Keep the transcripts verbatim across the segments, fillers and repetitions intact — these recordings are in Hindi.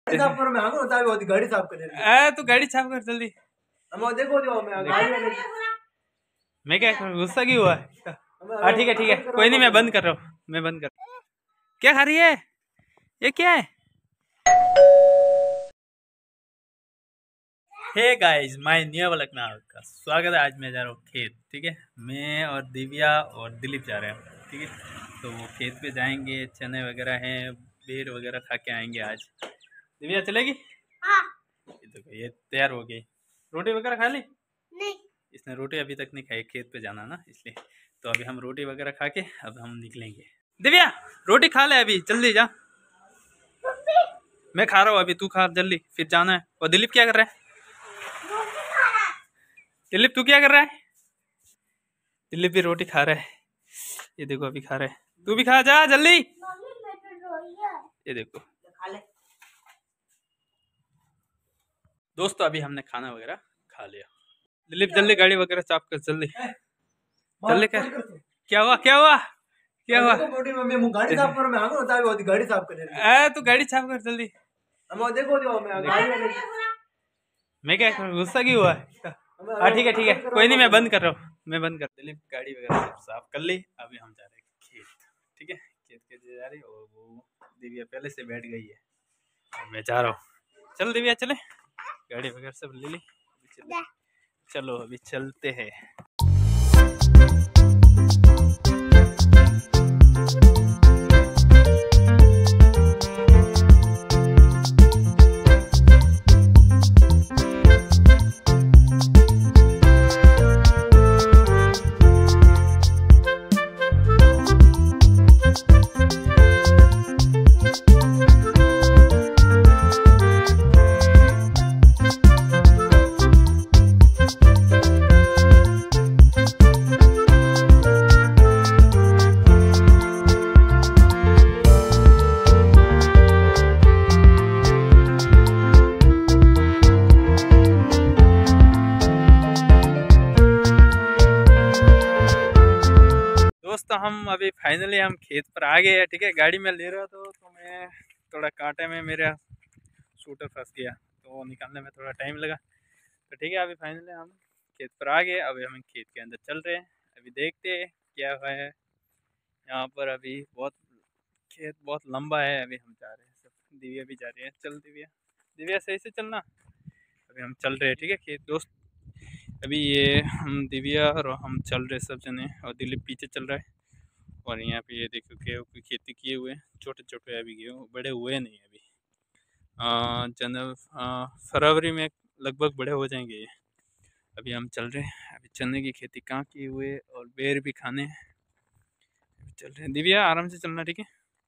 साफ करो, मैं आगो तावी होती गाड़ी साफ कर रही ए तू गाड़ी साफ कर जल्दी। हम देखो जो मैं गाड़ी मैं क्या करूं, गुस्सा क्यों हुआ है? हाँ ठीक है ठीक है, कोई नहीं, मैं बंद कर रहा हूँ, मैं बंद कर। क्या खा रही है ये, क्या है? Hey guys, my new vlog में आपका स्वागत है। आज मैं जा रहा हूँ खेत, ठीक है। मैं और दिव्या और दिलीप जा रहे हैं, ठीक है। तो वो खेत पे जाएंगे, चने वगैरह हैं, बेर वगैरह खा के आएंगे आज। दिव्या चलेगी? हाँ। ये देखो ये तैयार हो गई। रोटी वगैरह खा ली? नहीं, इसने रोटी अभी तक नहीं खाई, खेत पे जाना ना इसलिए। तो अभी हम रोटी वगैरह खा के अब हम निकलेंगे। दिव्या रोटी खा ले अभी, जल्दी जा। मैं खा रहा हूँ अभी, तू खा जल्दी, फिर जाना है। और दिलीप क्या कर रहा है? दिलीप तू क्या कर रहा है? दिलीप भी रोटी खा रहा है, ये देखो अभी खा रहा है। तू भी खा, जा जल्दी। ये देखो दोस्तों, अभी हमने खाना वगैरह खा लिया। दिलीप जल्दी गाड़ी वगैरह साफ कर, जल्दी जल्दी कर। क्या हुआ क्या हुआ क्या हुआ? मैं गाड़ी साफ करो, मैं आगो तावी होती गाड़ी साफ कर रही ए तू गाड़ी साफ कर जल्दी। हम देखो जो मैं गाड़ी मैं क्या करूं, गुस्सा क्यों हुआ है? हाँ ठीक है ठीक है, कोई नहीं, मैं बंद कर रहा हूँ, मैं बंद कर। दिलीप गाड़ी वगैरह सब साफ कर ली, अभी हम जा रहे हैं खेत, ठीक है। खेत के जा रही और वो दिव्या पहले से बैठ गई है और मैं जा रहा हूँ। चल दिव्या चले, गाड़ी वगैरह सब ले ली, चले। चलो अभी चलते हैं। दोस्तों हम अभी फाइनली हम खेत पर आ गए हैं, ठीक है। गाड़ी में ले रहा था तो मैं थोड़ा कांटे में मेरा शूटर फंस गया, तो निकालने में थोड़ा टाइम लगा। तो ठीक है, अभी फाइनली हम खेत पर आ गए। अभी हम खेत के अंदर चल रहे हैं, अभी देखते हैं क्या हुआ है यहाँ पर। अभी बहुत खेत बहुत लंबा है, अभी हम जा रहे हैं सब। दिव्या भी जा रही है, चल दिव्या, दिव्या सही से चलना। अभी हम चल रहे हैं, ठीक है खेत दोस्त। अभी ये हम दिव्या और हम चल रहे सब जने, और दिलीप पीछे चल रहा है। और यहाँ पे ये देखो गेहूँ की खेती किए हुए हैं, छोटे छोटे अभी गेहूँ, बड़े हुए नहीं अभी। जनवरी फरवरी में लगभग बड़े हो जाएंगे ये। अभी हम चल रहे हैं, अभी चने की खेती कहाँ किए हुए और बेर भी खाने चल रहे हैं। दिव्या आराम से चलना, ठीक है।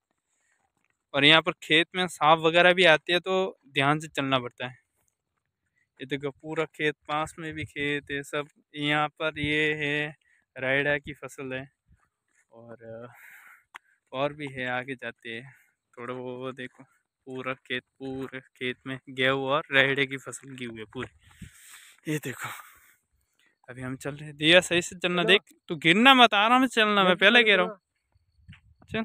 और यहाँ पर खेत में सांप वगैरह भी आती है, तो ध्यान से चलना पड़ता है। ये देखो पूरा खेत, पास में भी खेत है सब। यहाँ पर ये है रायडा की फसल है, और और भी है, आगे जाते हैं थोड़ा। वो देखो पूरा खेत, पूरे खेत में गेहूँ और रायडे की फसल की हुई है पूरी। ये देखो अभी हम चल रहे हैं। दिया सही से चलना, देख तू गिरना मत, आराम से चलना, मैं पहले कह रहा हूँ। चल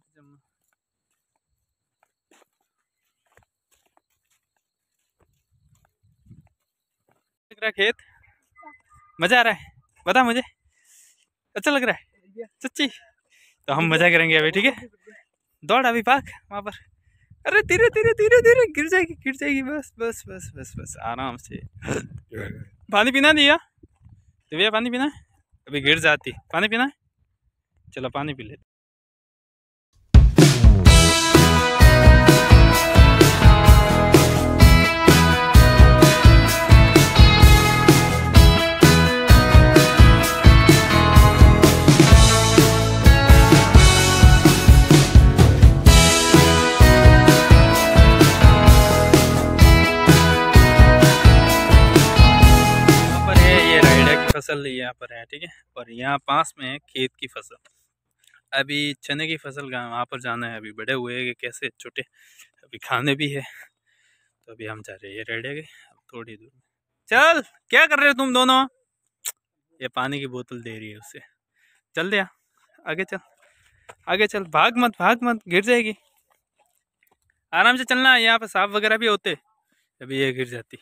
लग रहा है खेत, मजा आ रहा है, बता मुझे अच्छा लग रहा है सच्ची? तो हम मजा करेंगे अभी, ठीक है। दौड़ अभी भाग वहाँ पर। अरे धीरे धीरे धीरे धीरे, गिर जाएगी गिर जाएगी, बस बस बस बस बस आराम से। पानी पीना दिया दिव्या, पानी पीना है? अभी गिर जाती, पानी पीना है? चलो पानी पी ले। फसल यहाँ पर है, ठीक है। और यहाँ पास में है खेत की फसल। अभी चने की फसल का वहाँ पर जाना है, अभी बड़े हुए हैं कैसे छोटे, अभी खाने भी है। तो अभी हम जा रहे हैं, ये रेडी है अब थोड़ी दूर में। चल क्या कर रहे हो तुम दोनों? ये पानी की बोतल दे रही है उससे। चल दिया, आगे चल आगे चल, भाग मत भाग मत, गिर जाएगी। आराम से चलना, यहाँ पर सांप वगैरह भी होते, अभी ये गिर जाती।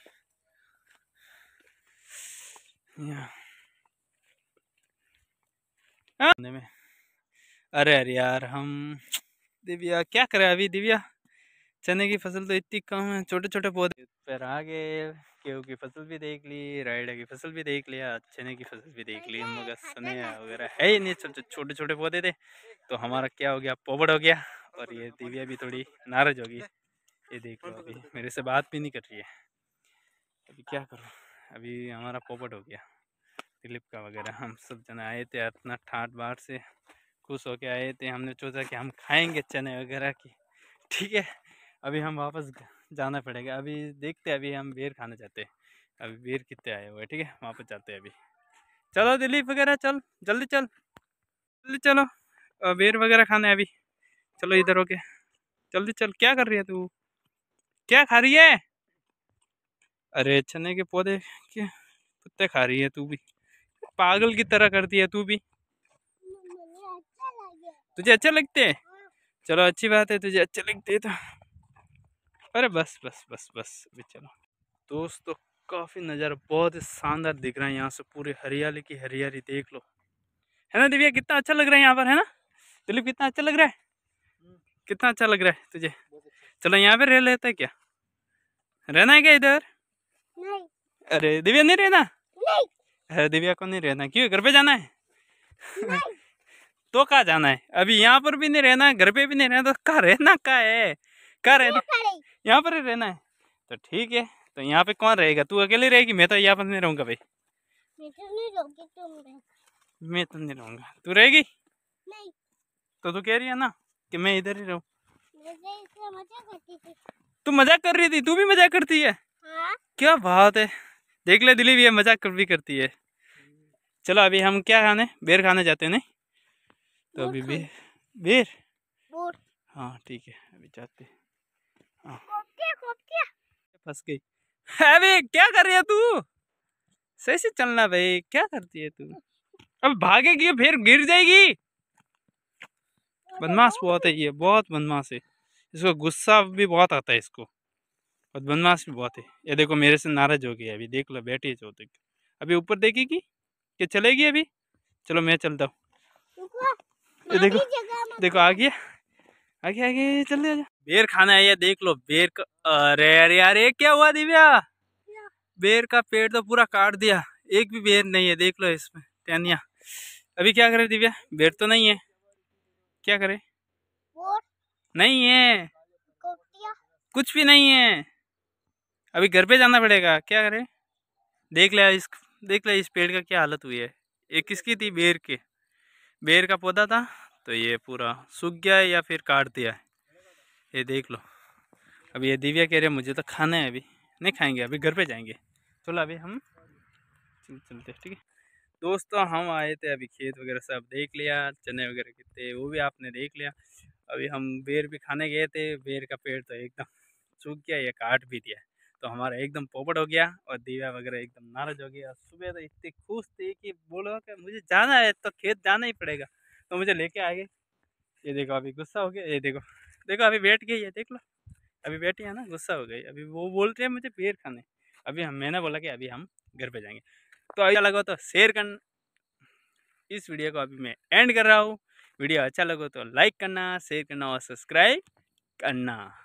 में अरे अरे यार, हम दिव्या क्या करें अभी। दिव्या चने की फसल तो इतनी कम है, छोटे छोटे पौधे पर आ गए। गेहूँ की फसल भी देख ली, रायडा की फसल भी देख लिया, चने की फसल भी देख ली, मगर सने वगैरह है ही नहीं, छोटे छोटे पौधे थे। तो हमारा क्या हो गया, पोपट हो गया। और ये दिव्या भी थोड़ी नाराज होगी, ये देख लो अभी मेरे से बात भी नहीं कर रही है। अभी क्या करूँ, अभी हमारा पोपट हो गया। दिलीप का वगैरह हम सब जने आए थे इतना ठाट बाट से खुश होके आए थे। हमने सोचा कि हम खाएंगे चने वगैरह की, ठीक है। अभी हम वापस जाना पड़ेगा, अभी देखते हैं, अभी हम बेर खाने जाते हैं। अभी बेर कितने आए हुए, ठीक है, वापस जाते हैं अभी। चलो दिलीप वगैरह चल, जल्दी चल, जल्दी चलो, बेर वगैरह खाने अभी। चलो इधर होके जल्दी चल। क्या कर रही है तू, क्या खा रही है? अरे चने के पौधे के पत्ते खा रही है तू भी, पागल की तरह करती है तू भी। तुझे अच्छे लगते हैं? चलो अच्छी बात है, तुझे अच्छे लगते हैं तो। अरे बस बस बस बस अभी चलो। दोस्तों काफ़ी नज़ारा बहुत ही शानदार दिख रहा है यहाँ से, पूरी हरियाली की हरियाली देख लो, है ना दिव्या? कितना अच्छा लग रहा है यहाँ पर, है ना दिलीप? कितना अच्छा लग रहा है, कितना अच्छा लग रहा है तुझे? चलो यहाँ पे रह लेते हैं क्या, रहना है क्या इधर? नहीं। अरे दिव्या नहीं रहना? नहीं। अरे दिव्या को नहीं रहना, क्यों? घर पे जाना है? नहीं। तो कहाँ जाना है? अभी यहाँ पर भी नहीं रहना, घर पे भी नहीं रहना, तो कहाँ रहना? कहाँ है, कहाँ रहना? यहाँ पर ही रहना है, तो ठीक है। तो यहाँ पे कौन रहेगा? तू अकेले रहेगी? मैं तो यहाँ पर नहीं रहूंगा भाई। मैं तो नहीं रहूंगी, तुम रह। मैं तो नहीं रहूंगा, तू रहेगी? नहीं। तो तू कह रही है ना कि मैं इधर ही रहूं? मजाक करती थी। तू मजाक कर रही थी? तू भी मजाक करती है? हाँ? क्या बात है, देख ले दिलीप ये मजाक भी करती है। चलो अभी हम क्या खाने, बेर खाने जाते हैं। नहीं तो अभी बेर बेर हाँ ठीक है, अभी जाते हैं। हाँ फंस गई। अबे क्या कर रही है तू? सही से चलना भाई, क्या करती है तू? अब भागेगी फिर गिर जाएगी। बदमाश बहुत है ये, बहुत बदमाश है, इसको गुस्सा भी बहुत आता है इसको, और बदमाश भी बहुत है। ये देखो मेरे से नाराज हो गई अभी, देख लो बैठी है चौथे। अभी ऊपर देखेगी कि चलेगी अभी? चलो मैं चलता हूँ। ये देखो देखो आ गया, आगे आगे चल आजा। बेर खाना है ये, देख लो बेर का। अरे अरे यार ये क्या हुआ दिव्या? बेर का पेड़ तो पूरा काट दिया, एक भी बेर नहीं है, देख लो इसमें टहनिया। अभी क्या करे दिव्या? बेर तो नहीं है, क्या करे? नहीं है, कुछ भी नहीं है। अभी घर पे जाना पड़ेगा, क्या करे? देख ले इस देख ले इस पेड़ का क्या हालत हुई है। ये किसकी थी? बेर के, बेर का पौधा था, तो ये पूरा सूख गया है या फिर काट दिया है, ये देख लो। अभी ये दिव्या कह रही है मुझे तो खाना है, अभी नहीं खाएंगे, अभी घर पे जाएंगे। चलो अभी हम चल चलते हैं, ठीक है दोस्तों। हम आए थे अभी, खेत वगैरह सब देख लिया, चने वगैरह कितने वो भी आपने देख लिया। अभी हम बेर भी खाने गए थे, बेर का पेड़ तो एकदम सूख गया, ये काट भी दिया, तो हमारा एकदम पोपट हो गया। और दिव्या वगैरह एकदम नाराज हो गया। सुबह तो इतनी खुश थी कि बोलो कि मुझे जाना है तो खेत जाना ही पड़ेगा, तो मुझे लेके आ गए। ये देखो अभी गुस्सा हो गया, ये देखो देखो अभी बैठ गई है, देख लो अभी बैठी है ना, गुस्सा हो गई। अभी वो बोल रहे हैं मुझे बेर खाने, अभी हम मैंने बोला कि अभी हम घर पे जाएंगे। तो अच्छा लगा तो शेयर करना, इस वीडियो को अभी मैं एंड कर रहा हूँ। वीडियो अच्छा लगा तो लाइक करना, शेयर करना और सब्सक्राइब करना।